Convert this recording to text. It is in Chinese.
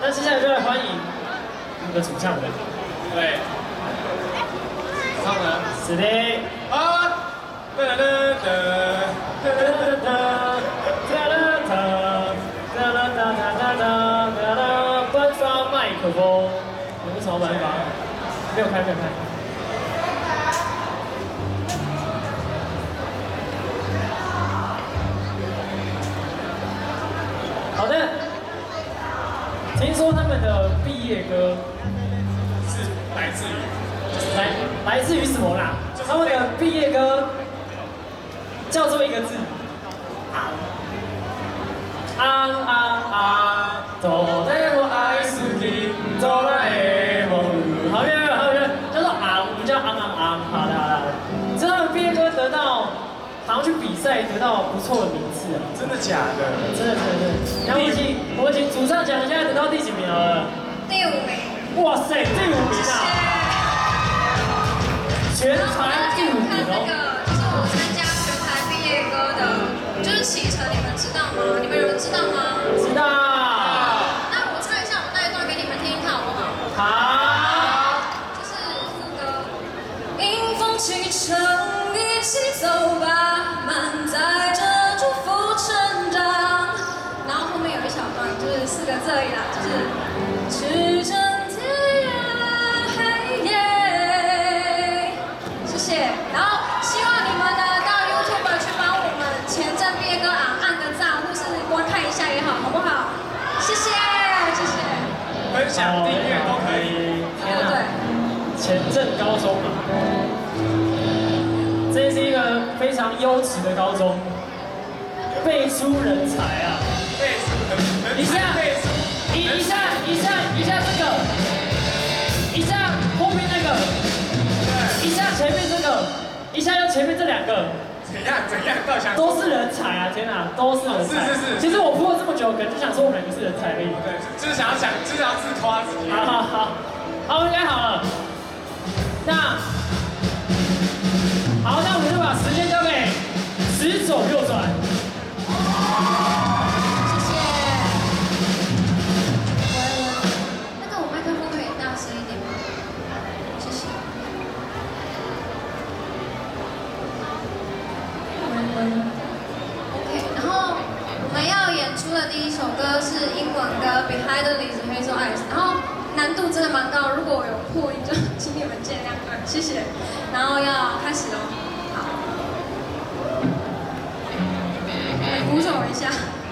那接下来就来欢迎我们的主唱人。 对。主唱人。 是的。 啊！哒哒哒哒哒哒哒。 关发麦克风，有什么办法？没有开，没有开。好的，听说他们的毕业歌是来自于什么啦？他们的毕业歌叫做一个字，どれも愛好き、どれも好远，叫做我们叫好的。这他们毕业歌得到，好像去比赛得到不错的名次啊。 真的假的？ 真的。然后我请主唱讲一下得到第几名好了？ 第5名。 哇塞，第5名啊！全台第5名哦。 就是我参加全台毕业歌的，就是启程，你们知道吗？你们有人知道吗？ 知道。 那我唱一下我那一段给你们听，好不好？ 好。 就是副歌。迎风启程，一起走吧，满载着祝福成长。然后后面有一小段，就是4个字而已啦，就是驰骋天涯海耶。谢谢。然后希望你们呢到 YouTube 去帮我们前阵毕业歌按个赞，或是观看一下也好，好不好？谢谢。 分享、订阅都可以。 对。 前镇高中嘛，这是一个非常优质的高中，辈出人才啊！ 背书很一下这个，一下后面那个，一下前面这个，一下又前面这2个。 怎样？ 都是人才啊！天哪，都是人才。 是。 其实我铺了这么久，可能就想说我们2个是人才而已。 对，就是想要自夸自己。 好，应该好了。那我们就把时间交给直走右转。 谢谢。那个我麦克风可以大声一点吗？谢谢。OK， 然后我们要演出的第一首歌是英文歌《Behind the Hazel Eyes》，然后难度真的蛮高，如果我有破音就请你们见谅，谢谢。然后要开始哦，好，鼓手一下。